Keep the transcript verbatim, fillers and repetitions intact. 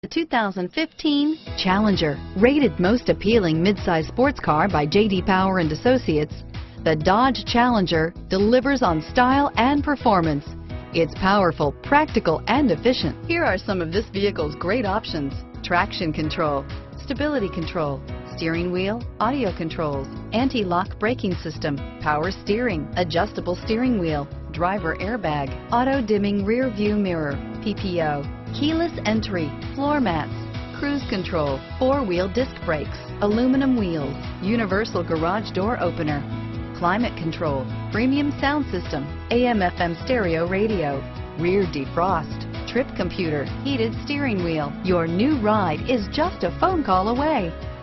The two thousand fifteen Challenger, rated most appealing midsize sports car by J D Power and Associates, the Dodge Challenger delivers on style and performance. It's powerful, practical, and efficient. Here are some of this vehicle's great options: traction control, stability control, steering wheel audio controls, anti-lock braking system, power steering, adjustable steering wheel, driver airbag, auto dimming rear view mirror, P P O, keyless entry, floor mats, cruise control, four-wheel disc brakes, aluminum wheels, universal garage door opener, climate control, premium sound system, A M F M stereo radio, rear defrost, trip computer, heated steering wheel. Your new ride is just a phone call away.